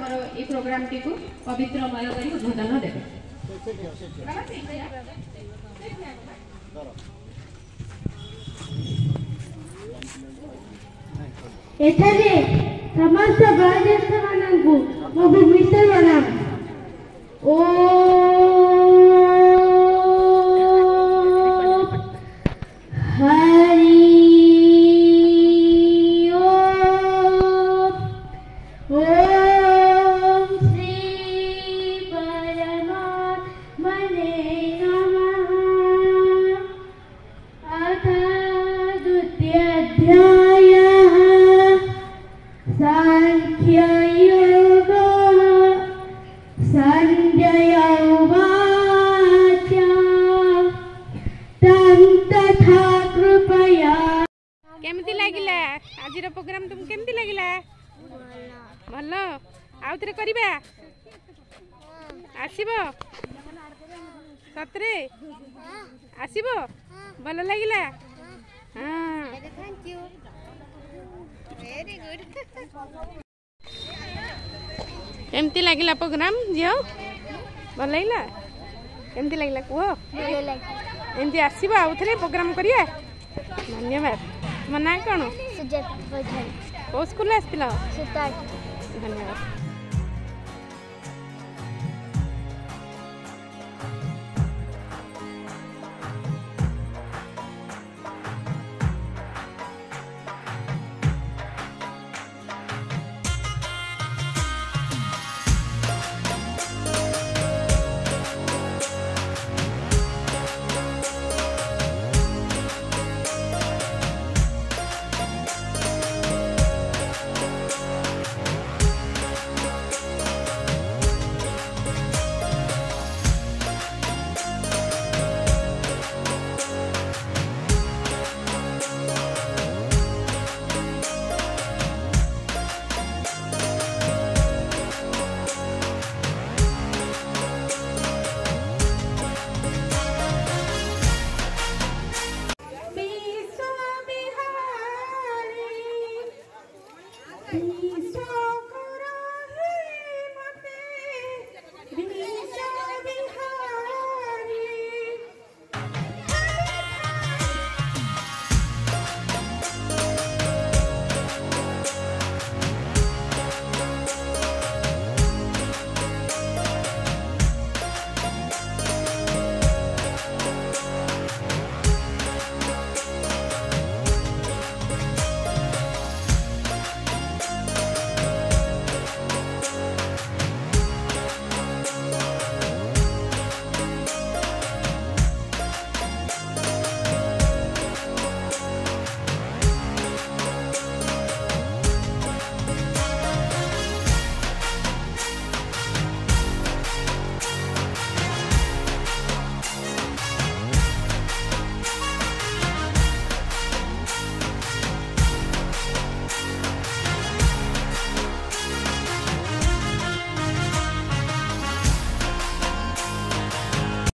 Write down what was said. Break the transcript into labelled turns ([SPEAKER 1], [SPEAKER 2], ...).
[SPEAKER 1] आमर ये programme T को पवित्रमय कर उद्बोधन देवे।
[SPEAKER 2] एठारे समस्त वयोज्येष्ठ माननकु मो भूमिष्ठ प्रणाम।
[SPEAKER 3] केमती लागिला आज प्रोग्राम तुम केमती लागिला? भल आउ थे करबा आसीबो सतरे आसीबो भल लागिला? हां थैंक यू वेरी गुड। केमती लागिला प्रोग्राम जियो? भल लागिला? केमती लागिला कुह? एमती आसीबो आउ थे प्रोग्राम करिया। धन्यवाद। मना कौन? सुजात। कौ स्कूल आसथिल? धन्यवाद।